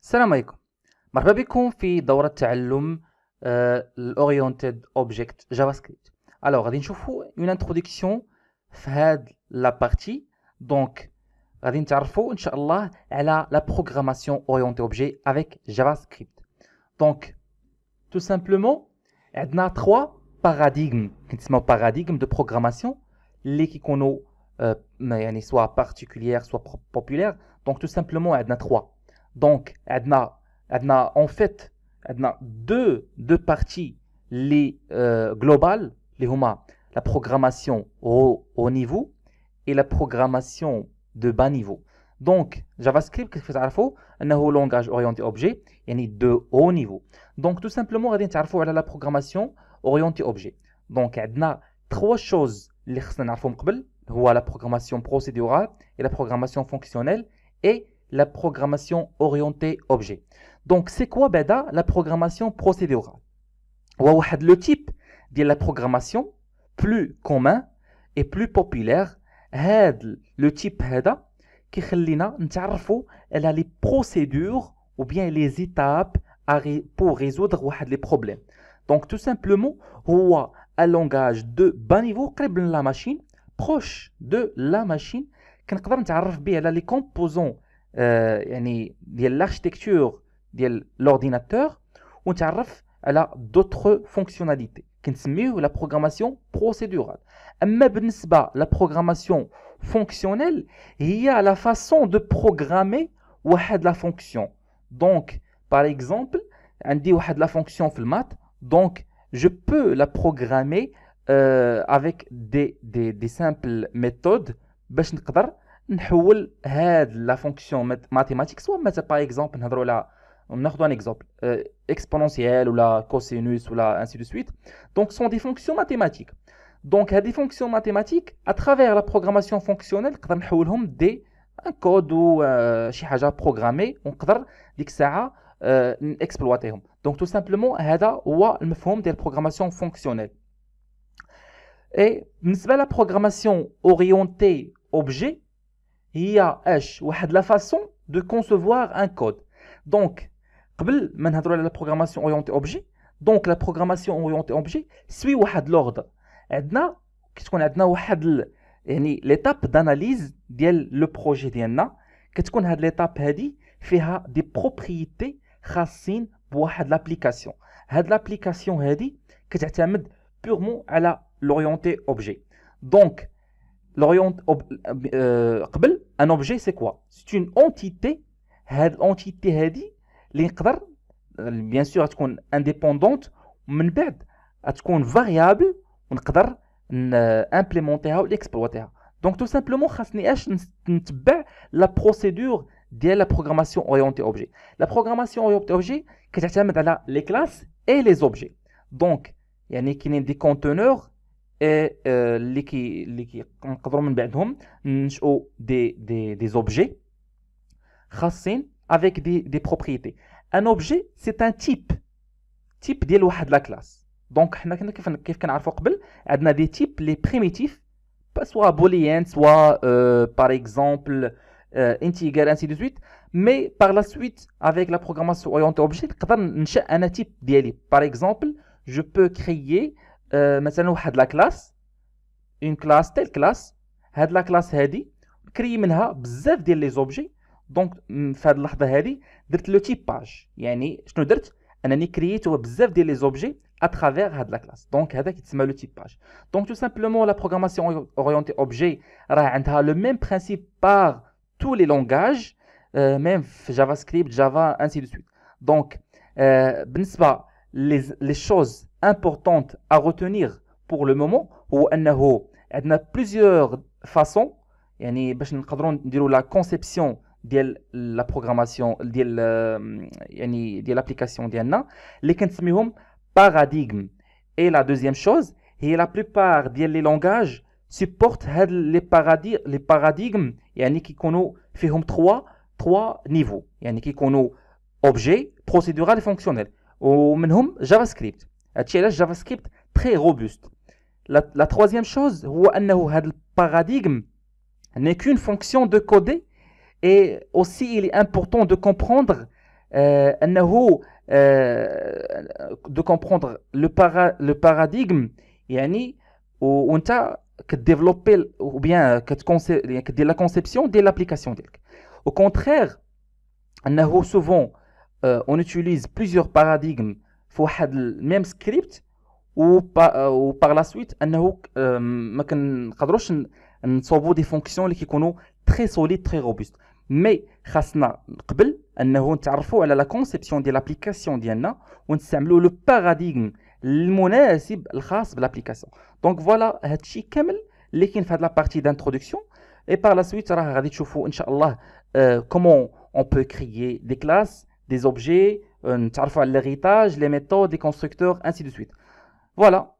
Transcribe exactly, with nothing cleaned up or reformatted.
السلام عليكم. مرحبا بكم في دورة تعلم الأورينتد أوبجكت جافا سكريبت. Alors غادي نشوفوا une introduction في هاد لا بارتي. دونك غادي نتعرفوا ان شاء الله على لا بروغراماسيون اورينتي اوبجي افيك جافا سكريبت. دونك tout simplement عندنا trois paradigmes كنسموا paradigmes de programmation اللي كيكونوا يعني soit particulières soit populaires. Donc tout simplement عندنا trois. Donc عندنا عندنا en fait عندنا deux deux parties les euh, globales اللي هما la programmation au haut niveau et la programmation de bas niveau. Donc JavaScript كيف تعرفوا انه langage orienté objet يعني de haut niveau. Donc tout simplement غادي نتعرفوا على la programmation orienté objet. Donc عندنا trois choses اللي خصنا نعرفوهم قبل هو la programmation procédurale et la programmation fonctionnelle et la programmation orientée objet. Donc c'est quoi بعدا la programmation procédurale؟ هو واحد لو تيب ديال la programmation plus commun et plus populaire. هاد لو تيب هذا كيخلينا نتعرفوا على لي procédures ou bien les étapes pour résoudre واحد لي problèmes. Donc tout simplement هو un langage de bas niveau قريب من la machine, proche de la machine كنقدر نتعرف به على لي composants آه يعني ديال l'architecture ديال l'ordinateur ونتعرف على d'autres fonctionnalités كنسميوه la programmation procédurale. اما بالنسبه la programmation fonctionnelle هي la façon de programmer واحد la fonction. Donc par exemple عندي واحد la fonction في المات, donc je peux la programmer euh, avec des, des, des simples méthodes باش نقدر نحول هاد la fonction mathématique soit مثلا par exemple نهضروا على ناخذ un exemple euh, exponentielle ou la cosinus ou la ainsi de suite. Donc ce sont des fonctions mathématiques. Donc هاد des fonctions mathématiques à travers la programmation fonctionnelle نقدر نحولهم دي un code ou euh, شي حاجه programmée ونقدر ديك الساعه euh, نكسبلواتيهم. Donc tout simplement هذا هو المفهوم ديال programmation fonctionnelle. Et بالنسبه لا programmation orientée objet هي اش واحد la façon de concevoir un code. Donc قبل ما نهضروا على la programmation orientée objet, donc la programmation orientée objet suit واحد l'ordre. عندنا كتكون عندنا واحد ال... يعني ليتاب داناليز ديال لو بروجي ديالنا. كتكون هاد ليتاب هادي فيها دي بروبريتي خاصين بواحد لابليكاسيون. هاد لابليكاسيون هادي كتعتمد بيغمون على لوريونتي اوبجي. دونك لوريونت euh, قبل ان اوبجي سي كوا سي اون اونتيتي. هاد الانتيتي هادي اللي نقدر بيان سور تكون انديبوندونت ومن بعد تكون فاريابل ونقدر امبليمونتيها وليكسبلواتيها. دونك تو سامبلومون خاصني اش نتبع لا بروسيدور ديال لا بروغراماسيون اورينتي اوبجي. لا بروغراماسيون اورينتي اوبجي كتعتمد على لي كلاس اي لي زوبجي. دونك يعني كاينين دي كونتونور اي اللي كي اللي كنقدروا من بعدهم ننشئوا دي دي دي زوبجي خاصين avec des des propriétés. Un objet c'est un type type ديال واحد لا كلاس. دونك حنا كنا كيف كيف كنعرفوا قبل عندنا دي تيب لي بريميتيف سوا بوليان سوا par exemple انتيجر ainsi de suite. mais par la suite avec la programmation orientée objet نقدر ننشئ انا تيب ديالي. par exemple je peux créer euh, مثلا واحد لا كلاس une classe telle classe. هاد لا كلاس هادي نكري منها بزاف ديال لي زوبجي. دونك في هذه اللحظه هذه درت لو تيباج. يعني شنو درت انني كرييت بزاف ديال لي زوبجي اترافير هاد لا كلاس. دونك هذا كيتسمى لو تيباج. دونك تو سامبلومون لا بروغراماسيون اورينتي اوبجي راه عندها لو ميم برينسيپ بار تو لي لونغاج ميم في جافا سكريبت جافا انسي دو سويت. دونك بالنسبه لي لي شوز امبورطونت ا روتونير بور لو مومون هو انه عندنا بليزيور فاصون يعني باش نقدروا نديروا لا كونسيبسيون ديال لا بروغراماسيون ديال يعني ديال لابليكاسيون ديالنا اللي كنسميهم باراديغم. اي لا دوزيام شوز هي لا بلوبار ديال لي لونغاج سيبورت هاد لي بارادي لي باراديغم يعني كيكونوا فيهم ثلاثة ثلاثة نيفو. يعني كيكونوا اوبجي بروسيدورال فونكسيونيل ومنهم جافا سكريبت. هادشي علاش جافا سكريبت تري روبوست. لا ترويزيام شوز هو انه هاد الباراديغم n'est qu'une fonction de coder. Et aussi il est important de comprendre euh, أنه euh, de comprendre le para le paradigme يعني و- وانت كديفلوبي ou bien كتكونسي يعني كدير la conception ديال l'application ديالك. Au contraire أنه souvent euh, on utilise plusieurs paradigmes في واحد même script و par, و par la suite انه euh, ما كنقدروش ن- نصوبوا دي فونكسيون اللي كيكونوا تري سوليد تري روبوست. مي خاصنا قبل انه نتعرفوا على لا كونسيبسيون ديال لابليكاسيون ديالنا ونستعملوا لو باراديغم المناسب الخاص بالابليكاسيون. دونك فوالا هادشي كامل اللي كاين في هاد لا بارتي دانتروداكسيون. اي بار لا سويت راه غادي تشوفوا ان شاء الله كومون اون بو كريي دي كلاس دي اوبجي، نتعرفوا على ليغيتاج لي ميثود لي كونستركتور انسي دو سويت. Voilà.